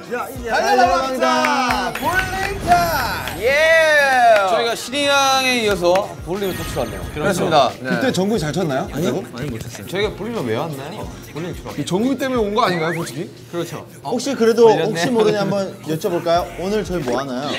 달려갑니다. 볼링 타임. 예. 저희가 신이양에 이어서 볼링을 또 치러 왔네요. 그렇습니다. 네. 그때 정국이 잘 쳤나요? 아니요. 많이 못했어요. 저희가 볼링을 왜 왔나요? 볼링 치러. 정국이 때문에 온 거 아닌가요, 솔직히? 그렇죠. 혹시 그래도 혹시 모르니 한번 여쭤볼까요? 오늘 저희 뭐 하나요?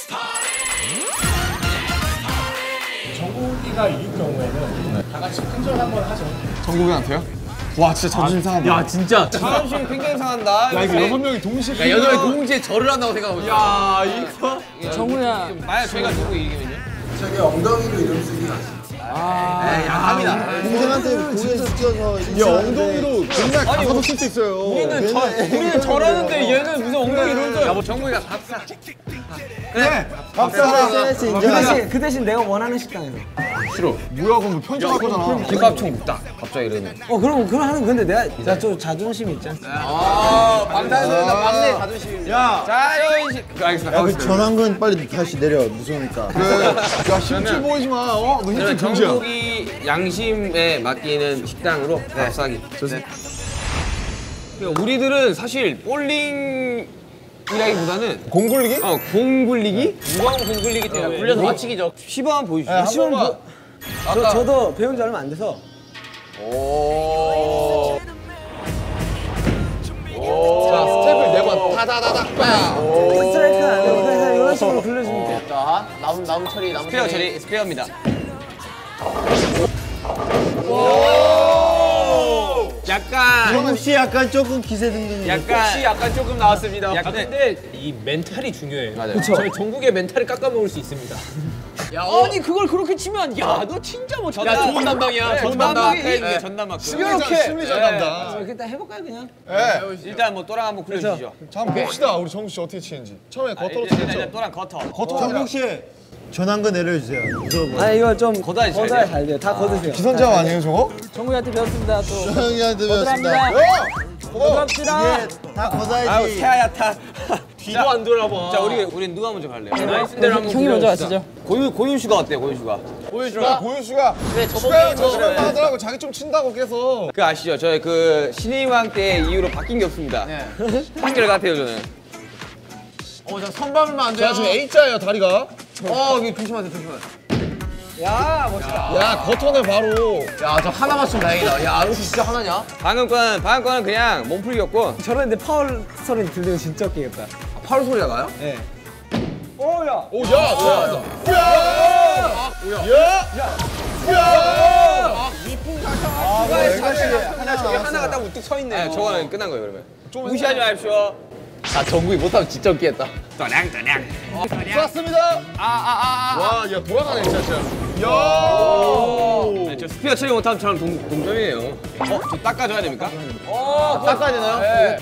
정국이가 이길 경우에는 다 같이 큰절 한번 하죠. 정국이한테요? 와, 진짜 자존심 상한다. 야, 진짜. 자존심 굉장히 상한다. 야, 이거 6명이 동시에. 야, 8명이 동시에 절을 한다고 생각하고 있어. 야, 이거. 정우야. 만약 저희가 누구 이기면요? 저기 엉덩이로 이름 쓰기 낫지. 약합니다. 동생한테 공에서 뛰어서 야, 엉덩이로 맨날 가서 쓸 수 있어요. 우리는 절하는데 얘는 무슨 엉덩이 이런 거. 야, 뭐 정국이가 밥사. 그래. 밥사 SNS 인정. 그 대신 내가 원하는 식당에서. 싫어. 뭐야, 그럼 편집할 거잖아. 김밥총 묵다. 갑자기 이러면. 그럼 하는 근데 내가 좀 자존심이 있지 않습니까? 방탄소년단 막내 자존심. 야, 자, 이거 알겠습니다. 그 전환근 빨리 다시 내려. 무서우니까. 야, 힘줄 보이지 마. 너 힘줄 금지야. 정국이 양심에 맡기는 식당으로 밥사기. 그러니까 우리들은 사실 볼링이라기보다는 공굴리기? 공 굴리기? 무거운 공 굴리기 때문에 굴려서 맞추기죠. 시범 한번 보여주시죠. 시험 저도 배운 지 얼마 안 돼서. 자, 스텝을 4번. 타다다닥 빠. 스트라이크는 안 되고 그냥 이런 식으로 굴려주면 돼. 자, 나무 처리, 스페어입니다. 약간 혹시 약간 조금 기세 등등. 약간 조금 나왔습니다. 근데 이 멘탈이 중요해요. 맞아요. 저희 전국의 멘탈을 깎아먹을 수 있습니다. 야, 아니 그걸 그렇게 치면 야 너 진짜 못 쳤다. 야 좋은 담당이야. 좋은 담당. 전담 심리전 담당. 일단 해볼까요 그냥? 네. 일단 뭐 또랑 한번 굴려주시죠. 자, 한번 봅시다. 우리 정국 씨 어떻게 치는지. 처음에 겉으로 치겠죠? 일단 또랑 커터. 정국 씨 전환근 내려주세요. 무서워. 아 이거 좀 걷어야 잘 돼요. 다 걷으세요. 기선제압 아니에요, 저거? 정우한테 배웠습니다 또. 형이한테 배웠습니다. 고맙습니다. 예, 다 걷어야지. 태아야 타. 뒤도 안 돌아봐. 자 우리 누가 먼저 갈래요? 나이스대로 한번 형이 먼저 하시죠. 고윤슈가 어때요? 고윤슈가? 고윤수가 네, 저번에 하더라고. 자기 좀 친다고 계속. 그 아시죠? 저희 그 신인왕 때 이후로 바뀐 게 없습니다. 한결 같아요 저는. 저 선발만 안 돼요. 자, 지금 A자예요, 다리가. 이거 조심하세요. 야 멋있다. 야, 겉터는 바로. 야, 저 하나 맞추면 다행이다. 야, 이거 진짜 하나냐? 방금 거는 그냥 몸풀기였고. 저런데 파울 소리 들리면 진짜 웃기겠다. 파울 소리가 나요? 네. 오, 야, 좋아. 하나가 딱 우뚝 서 있네. 저거는 끝난 거예요 그러면. 무시하지 마십시오. 아, 정국이 못하면 진짜 웃기겠다. 떠냥. 쐈습니다. 와, 야, 돌아가네, 진짜. 야. 저 스피어 처리 못하면 저랑 동점이에요. 저 닦아줘야 됩니까? 닦아야 되나요? 네.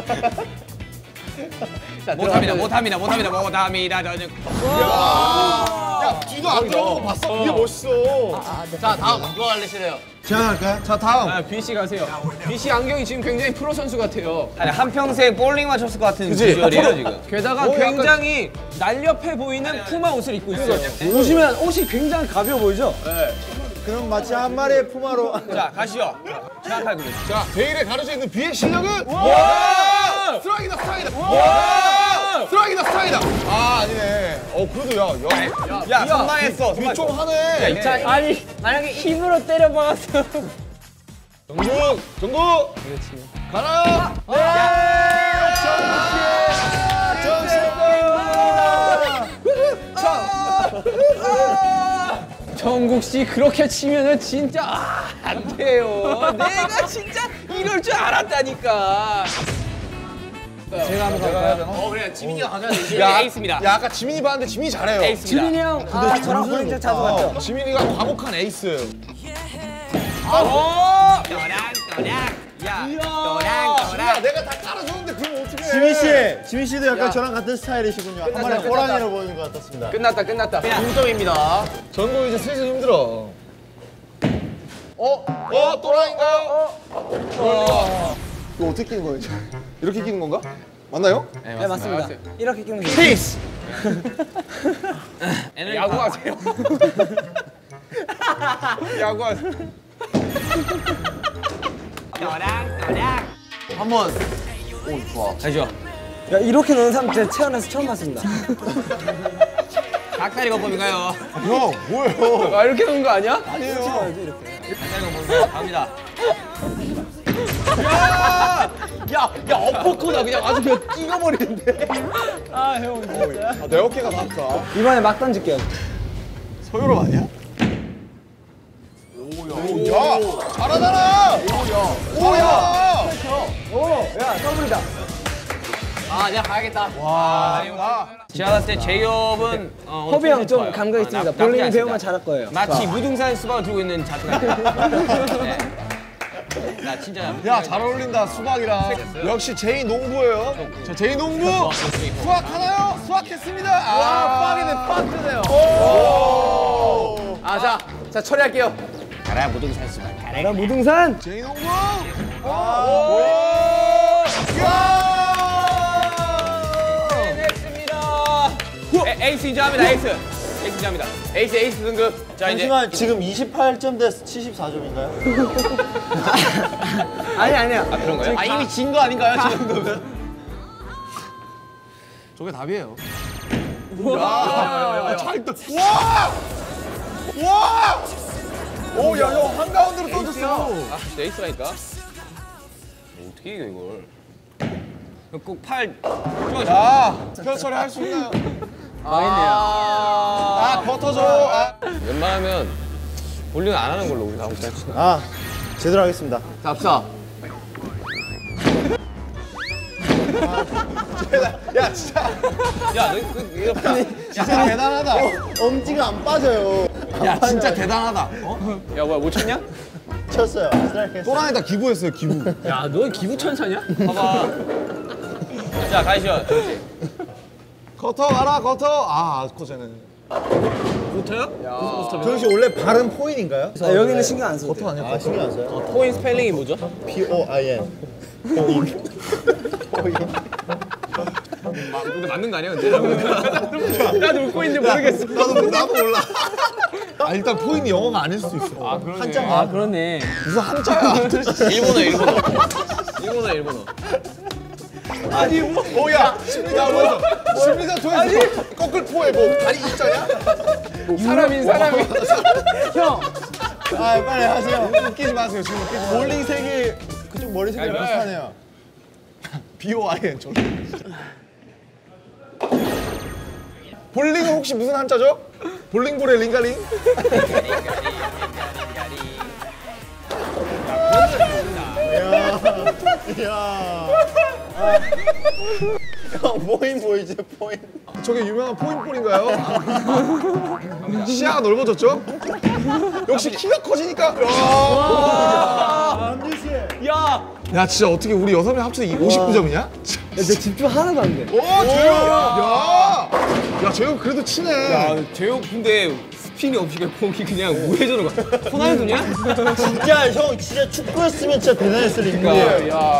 못합니다. 저는. 야, 뒤도 안 들어보고 봤어. 이게 멋있어. 자, 다음 누가 갈래시래요? 시작할까요? 자, 다음. B 씨 가세요. BC 안경이 지금 굉장히 프로 선수 같아요. 아니 한 평생 볼링만 쳤을 것 같은 비주얼이에요 지금. 게다가 굉장히 날렵해 보이는 푸마 옷을 입고 있어요. 보시면 옷이 굉장히 가벼워 보이죠? 그럼 마치 한 마리의 푸마로. 자 가시죠. 생각할 그릇. 자, 베일에 가려져 있는 비의 실력은? 와! 스트라이크다. 와! 스트라이크다. 아, 아니네. 그래도 야 선망했어. 위 좀 하네. 자, 아니 만약에 힘으로 때려 박았어. 정국. 그렇지. 가라. 정국 씨 그렇게 치면은 진짜 안 돼요. 내가 진짜 이럴 줄 알았다니까. 제가 한번 갈까요? 그래 지민이가 가져야 돼. 야 에이스입니다. 야, 아까 지민이 봤는데 지민이 잘해요. 에이스입니다. 지민이 형, 저랑 볼링 자주 봤죠? 지민이가 과묵한 에이스. 또랑. 내가 다 깔아줬는데 그럼 어떡해. 지민 씨도 약간 저랑 같은 스타일이시군요. 한 마리 호랑이로 보이는 것 같았습니다. 끝났다. 동점입니다. 전국 이제 슬슬 힘들어. 또라이인가요? 이거 어떻게 끼는 거예요? 이렇게 끼는 건가? 맞나요? 네 맞습니다. 이렇게 끼는 거. 피스! 야구하세요. 야구하세요. 한번. 오, 좋아. 가시죠. 야, 이렇게 노는 사람 제가 태어나서 처음 봤습니다. 닭다리 거법인가요? 형 뭐예요? 아 이렇게 놓은 거 아니야? 닭다리 거법 갑니다. 야, 엎어커다 그냥 아주 그냥 찍어버리는데. 내 어깨가 닿다. 이번에 막 던질게요. 서유럽 아니야? 오야 잘하잖아. 오야. 야, 더블이다. 아, 내가 가야겠다. 와. 제가 봤을 때 제이홉은 허비 형 좀 감각 있습니다. 볼링 배우면 잘할 거예요. 마치 무등산 수박을 들고 있는 자세 같아. 네. 나 진짜. 야 잘 어울린다 수박이랑. 역시 제이 농부예요. 자 제이 농부 수확하나요? 수확했습니다. 수박이네 파트네요. 아, 자 처리할게요. 가라 무등산 수박. 나 무등산. 제이 농부. 에이스 인정합니다. 에이스 인정합니다. 에이스 등급. 자 이제 잠시만 지금 28점 대 74점인가요? 아니야. 그런가요? 아 이미 진 거 아닌가요? 지금 정도면? 저게 답이에요. 잘 떠. 와! 와! 오, 야, 형 한가운데로 던졌어. 아 에이스라니까. 어떻게 이겨 이걸? 꼭팔 야, 표 처리할 수 있나요? 아, 버터줘. 아. 웬만하면 볼링 안 하는 걸로 우리 다음 주에 합시다. 아 제대로 하겠습니다. 자, 합시다. 야, 진짜. 야, 너 이거 진짜 대단하다. 엄지가 안 빠져요. 야, 진짜 대단하다. 야 뭐야 못 쳤냐? 쳤어요. 스트라이크 했어요. 또랑에다 기부했어요, 기부. 야, 너 기부 천사냐? 봐봐. 자, 가시죠. 커터 가라, 커터. 아, 커쟤는. 못해요? 조현 씨 원래 발음 포인인가요? 아, 여기는 신경 안 써도 커터 아니야? 아 신경 안 써요? 포인 스펠링이 뭐죠? P-O-I-N. 포인. 포인. 근데 맞는 거 아니야, 근데? 나도 웃고 있는데 모르겠어. 나도 몰라. 아, 일단 포인이 영어가 아닐 수도 있어. 아, 그러네. 한자. 그러네. 무슨 한자야. 일본어. 아니, 뭐. 오, 야, 심리전 보여줘. 심리전 보여줘. 거꾸로 포해, 뭐. 다리 입자냐? 사람이. 형. 아 빨리 하세요. 웃기지 마세요, 지금 웃기지 마세요. 볼링 색이 그쪽 머리색이랑 비슷하네요. B-O-I-N. 볼링은 혹시 무슨 한자죠? 볼링볼의 링가링? 이야. 형 포인 보이지 포인. 저게 유명한 포인볼인가요? 시야가 넓어졌죠? 역시 키가 커지니까. 안지 씨. 야, 진짜 어떻게 우리 6명 합쳐서 59점이냐? 야, 내 집중 하나도 안 돼. 오, 재영! 야! 야, 재영 그래도 치네. 야, 제육 근데 스핀이 없이 공이 그냥 우회전으로 가. 호날두냐? 진짜 형 진짜 축구였으면 진짜 대단했을 인물이에요. 야,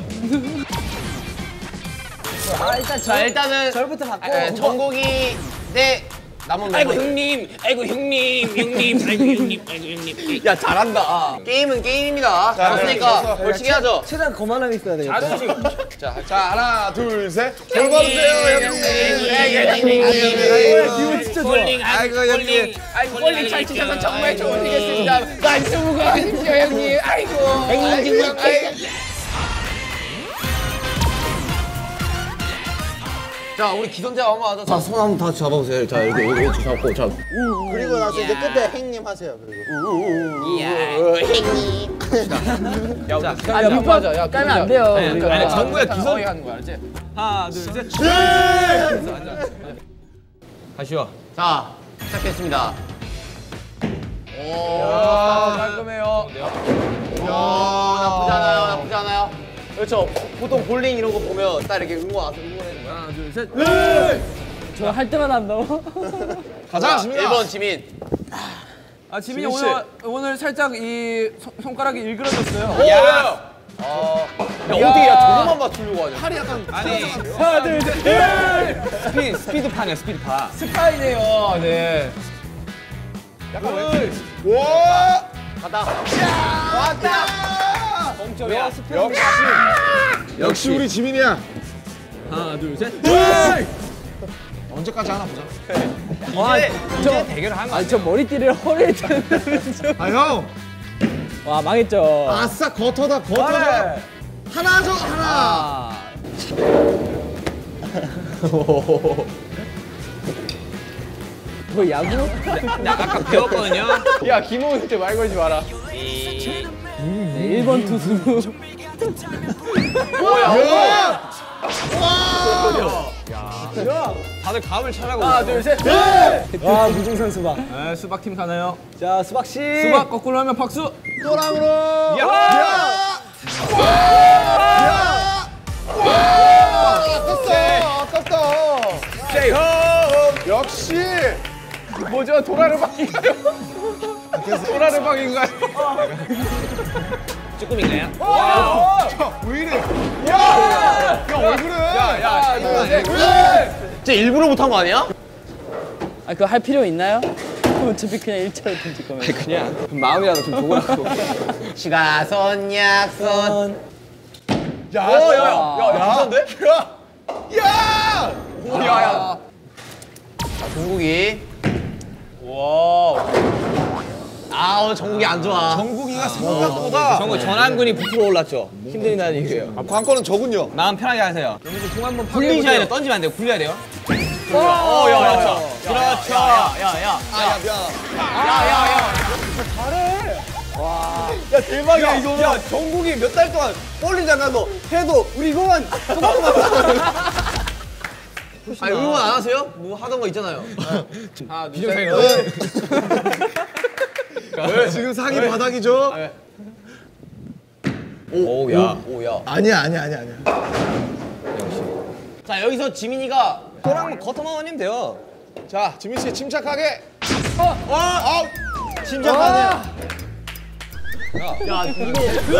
자, 일단은 절부터 바꿔. 정국이 대 남은 아이고 형님. 야, 잘한다. 게임은 게임입니다. 잘했으니까 열심히 하죠. 최대한 거만함이 있어야 되겠다. 자존심. 자, 하나, 둘, 셋. 볼 받으세요, 형님. 기분 진짜 좋아. 아이고 형님. 아이고 볼링 잘 치셔서 정말 좋으시겠습니다. 말씀을 하십시오 형님. 아이고. 형님 정말. 자, 우리 기선제 한번 하자. 자, 손 한번 다시 잡아보세요. 자, 여기 잡고, 자. 그리고 나서 이제 끝에 행님 하세요. 그리고. 야, 자, 야, 밑밥 까면 안 돼요. 아니, 정부야 기선 하는 거야, 알지? 하나, 둘, 셋. 가시오. 자, 시작했습니다. 오, 깔끔해요. 나쁘지 않아요. 그렇죠. 보통 볼링 이런 거 보면 딱 이렇게 응원 와서 응원해주는 거야. 하나, 둘, 셋. 저 할 때마다 한다고? 가자, 지민아. 1번 지민. 아, 지민이 지민 씨. 오늘 살짝 이 손가락이 일그러졌어요. 야! 야, 어떻게 야 저거만 맞추려고 하냐? 팔이 약간 아니. 하나, 둘, 셋. 스피드파네, 스피드파. 스파이네요. 네. 와! 가다. 왔다! 멈춰야. 역시 우리 지민이야. 하나, 둘, 셋. 언제까지 하나 보자. 이제 대결을 한 거. 아니 저 머리띠를 허리에 드는 아 형. 와 망했죠. 아싸 거터다 거터다. 하나 줘 하나. 뭐 야구? 나 아까 배웠거든요. 야 김호은 진짜 말 걸지 마라. 네, 1번 투수. 다들 감을 찾아고. 하나 둘 셋. 와 무등산 수박. 네, 수박팀 가나요? 자 수박 씨. 수박 거꾸로 하면 박수. 또랑으로. 야! 아깝다. 역시. 뭐죠 도라르방인가요? 도라르방인가요? 쭈꾸미인가요? 왜 이래? 야, 왜 그래? 진짜 일부러 못한 거 아니야? 아 그거 할 필요 있나요? 어차피 그냥 1차로 던질 거면. 그냥 마음이라도 좀 좋으라고. 시가선 약선. 야야야야 야! 야야. 종국이. 와. 아 오늘 종국이 안 좋아. 정국이가 생각보다 정국 전환군이 부풀어 올랐죠. 힘들이 나는 이유예요. 관건은 저군요. 마음 편하게 하세요. 여기서 공 한번 굴리셔야 돼. 던지면 안 돼요. 굴려야 돼요. 야야야. 그렇죠. 야야야. 아, 미안. 야 대박이야 이거. 야 정국이 몇 달 동안 볼링 장가도 해도 우리 이거만 아 응원 안 하세요? 뭐 하던 거 있잖아요. 하나 둘 셋. 왜 지금 상이 바닥이죠? 오야. 아니야. 자 여기서 지민이가 또랑 겉어만 올리면 돼요. 자, 지민 씨 침착하게. 침착하네요. 야 이거.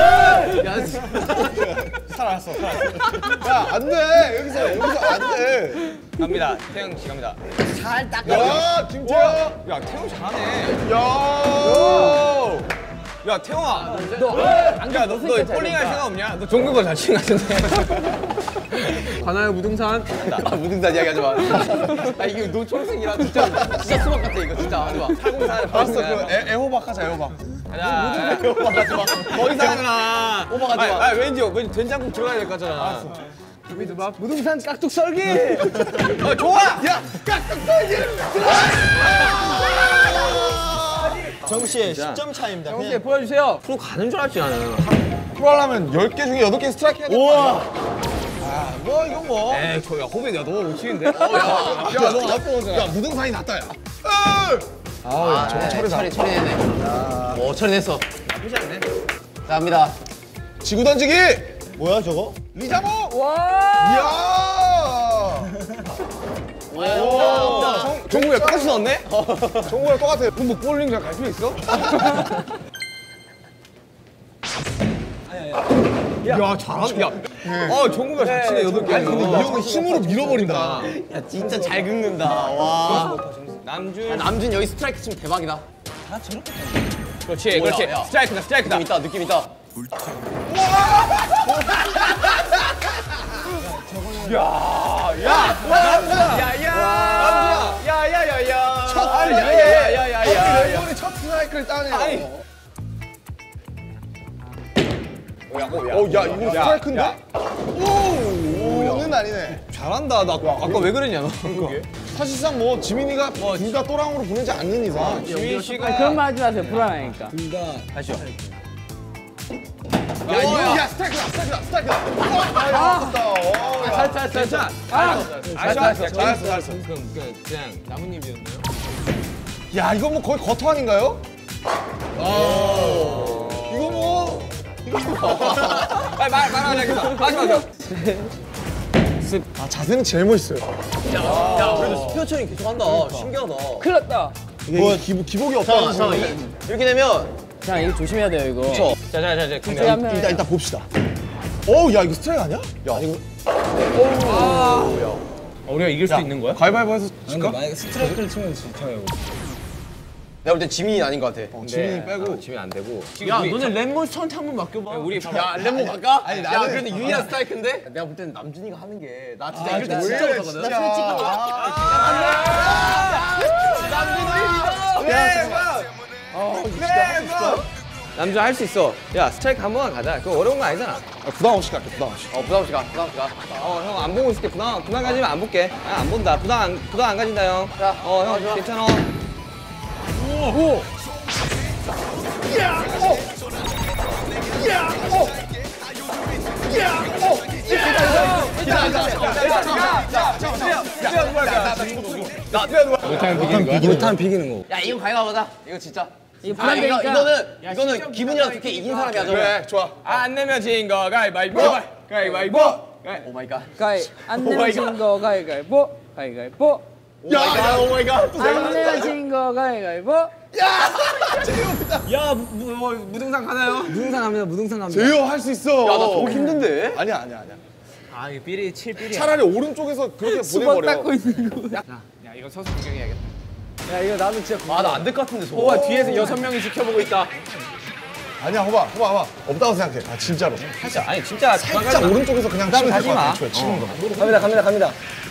살았어. 야, 안 돼. 여기서 안 돼. 갑니다. 태영 씨 갑니다. 야, 김태형. 야 태영 잘하네. 야. 야 태영아. 너 볼링 할 생각 없냐? 너 종국을 잘 치는 것 같은데. 가나요 무등산? 무등산 이야기하지 마. 아 이게 너 초록색이라 진짜 수박 같아 이거 진짜 하지 마. 804 알았어. 그 애호박 하자, 애호박. 가자. 오버가지 마. 거기서 하잖아. 오버가지 마. 왠지 된장국 들어가야 될 거잖아. 무등산 깍둑 썰기. 좋아. 야, 정씨의 10점 차이입니다. 형씨 그냥 보여주세요. 프로 가는 줄 알았지 나는. 프로 하려면 10개 중에 8개 스트라이크 해야 돼. 우와. 뭐 이건 뭐. 에이 저야 호빈 야 너무 못 치는데. 야, 너 아빠 오잖아. 야, 무등산이 낫다, 야. 아우, 저거 처리다. 처리됐네. 오 처리됐어. 나쁘지 않네. 자 갑니다. 지구 던지기. 뭐야 저거? 리자모. 와. 이야. 종국이 똑같이 넣었네? 정국이랑 똑같아. 그럼 뭐 볼링장 갈 필요 있어? 야, 잘한다. 야, 종국이가 잘 치네 8개. 아니, 근데 이 형은 힘으로 밀어버린다. 야 진짜 잘 긁는다. 와. 남준 여기 스트라이크 치면 대박이다. 그렇지 그렇지. 스트라이크다. 느낌 있다. 야야야야. 첫 스트라이크를 따네요. 야, 이거 스트라이크인데? 오는 아니네. 잘한다. 나 아까 왜 그랬냐 너. 사실상 뭐 지민이가 둘 다 또랑으로 보내지 않는 이상. 지민 씨가 아니, 그런 말 하지 마세요. 불안하니까. 야, 이거 야 스트라이크다. 아깝다. 괜찮아. 잘했어. 그럼 그냥 나뭇잎이었나요? 야, 이거 뭐 거의 거터 아닌가요? 이거 뭐 말하자. 마지막. 아, 자세는 제일 멋있어요. 야 그래도 스피어 처리 계속 한다. 신기하다. 큰일 났다. 뭐 기복이 없다는 자, 거지. 이렇게 되면 자 이거 조심해야 돼요 이거. 자. 둘째 하면 일단 봅시다. 어우, 야, 이거 스트라이크 아니야? 야, 이거 우리가 이길 수 있는 거야? 가위바위보 해서 질까? 만약에 스트라이크를 치면 진짜요. 내가 볼 때 지민이 아닌 것 같아. 지민이 빼고. 지민 안 되고. 야 너네 랩몬스터한테 한번 맡겨봐. 우리 야 랩몬 갈까? 아니, 야 나는- 그래도 유일한 스트라이크인데? 내가 볼 때는 남준이가 하는 게 나 진짜 이럴 때 원래 진짜 못하거든. 진짜. 남준 할 수 있어. 야 스트라이크 한 번만 가자. 그거 어려운 거 아니잖아. 부담 없이 갈게, 부담 없이. 부담 없이 가. 부담 없이 가. 형 안 보고 있을게. 부담 가지면 안 볼게. 안 본다. 부담 안 가진다 형. 자, 형 괜찮아. 못하면 비기는 거. 야 이거 가위바위보다. 이거 진짜. 이거 부담되니까. 이거는 기분이랑 좋게 이긴 사람이 하죠. 그래, 좋아. 안 내면 진 거 가위바위보. 가위바위보. 오 마이 갓. 안 내면 진거 가위가위보. 가위가위보. 야, 오 마이 갓. 안 내면 진거 가위가위보. 무등산 가나요? 무등산 갑니다. 무등산 갑니다. 재효 할 수 있어. 야, 나 저거 힘든데? 아니야. 아 이거 삐리 7삐리야. 차라리 오른쪽에서 그렇게 수박 보내버려. 닦고 있는 거. 야 이거 서서 구경해야겠다. 야 이거 나도 진짜. 나 안 될 것 같은데 저거. 오와 뒤에서 6명이 지켜보고 있다. 아니야, 호봐. 없다고 생각해. 아, 진짜로. 아니 진짜 살짝 오른쪽에서 그냥 치면 될것 같아. 애초에 치는 거. 갑니다.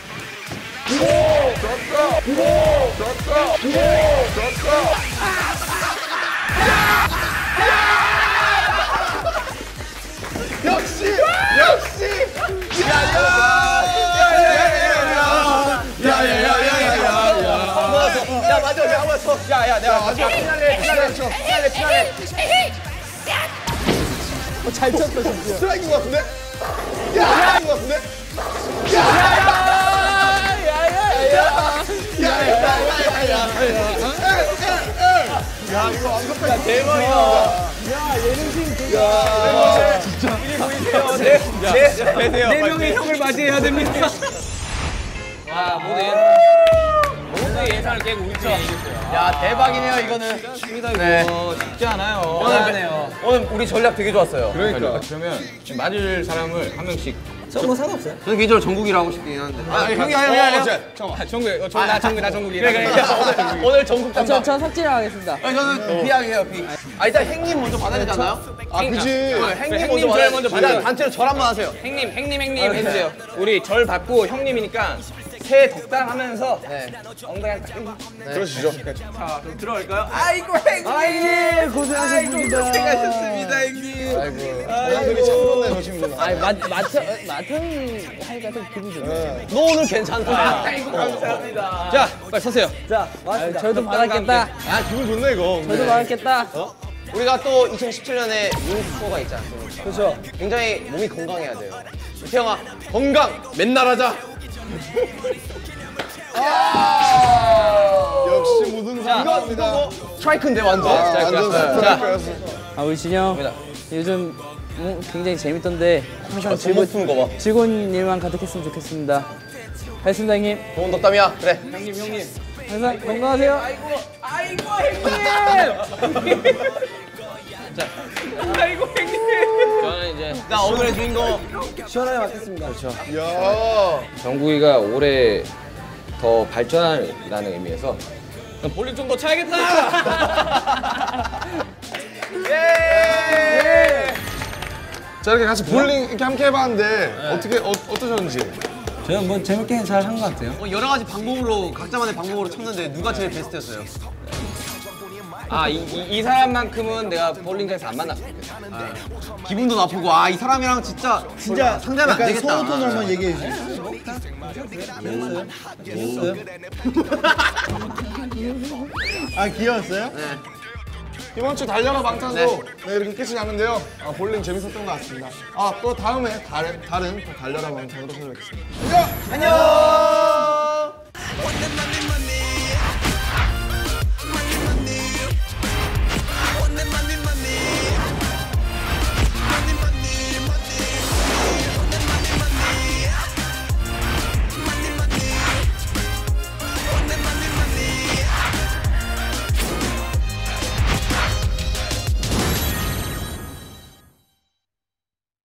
역시! 야 맞아. 한번 쳐. 야 내가 맞아. 피날레. 잘 쳤다 진짜. 스트라이크인 것 같은데? 스트라이크인 것 같은데? 야, 이거 완벽하게 대박이다. 네 명의 형을 맞이해야 됩니다. 와 모든 예상을 깨고 우리 팀이 이겼어요. 야 대박이네요 이거는. 쉽습니다 이거. 쉽지 않아요. 오늘 우리 전략 되게 좋았어요. 그러니까. 그러면 지금 맞을 사람을 한 명씩. 뭐 상관없어요. 저는 개인적으로 정국이라 하고 싶긴 한데. 형이. 나 정국이. 그래. 오늘 정국 담당. 저 삭제를 하겠습니다. 저는 비하게요 비. 일단 행님 먼저 받아야 되지 않나요? 아, 그지. 행님 먼저 저희 먼저 받아요. 일단 단체로 절 한번 하세요. 행님 해주세요. 우리 절 받고 형님이니까 새해 덕담하면서 엉덩이 딱. 그러시죠. 자 그럼 들어갈까요? 아이고 행님. 고생하셨습니다. 고생하셨습니다 형님. 사람들이 참 좋네, 저 친구는. 아니 마튼 하니까 좀 기분 좋네. 너 오늘 괜찮다. 아이고 감사합니다. 자 빨리 서세요. 자, 저희도 받았겠다. 아, 기분 좋네, 이거. 저희도 받았겠다. 우리가 또 2017년에 윈스코어가 있지 않습니까? 그렇죠. 굉장히 몸이 건강해야 돼요. 태영아 건강 맨날 하자. 역시 무등산입니다. 스트라이크인데 완전. 완전 스트라이크였어. 우리 진영 요즘 굉장히 재밌던데 항상 제목 푸는 거 봐. 즐거운 일만 가득했으면 좋겠습니다. 알겠습니다 형님. 좋은 덕담이야. 그래. 항상 건강하세요. 아이고 형님. 저는 이제 나 오늘의 주인공 시원하게 맡겠습니다. 그렇죠. 야. 정국이가 올해 더 발전하라는 의미에서 그럼 볼링 좀 더 차야겠다. 자, 이렇게 같이 볼링 이렇게 함께 해봤는데 어떠셨는지? 저는 뭐 재밌게 잘 한 것 같아요. 여러 가지 방법으로 각자만의 방법으로 쳤는데 누가 제일 베스트였어요? 이 사람만큼은 내가 볼링장에서 안 만났으면 좋겠어. 기분도 나쁘고 이 사람이랑 진짜 상대하면 안 약간 되겠다. 서울 톤으로만 얘기해 주세요. 아 귀여웠어요? 이번 주 달려라 방탄소 이렇게 끝이 나는데요. 볼링 재밌었던 것 같습니다. 또 다음에 다른 달려라 방탄으로 찾아뵙겠습니다. 안녕!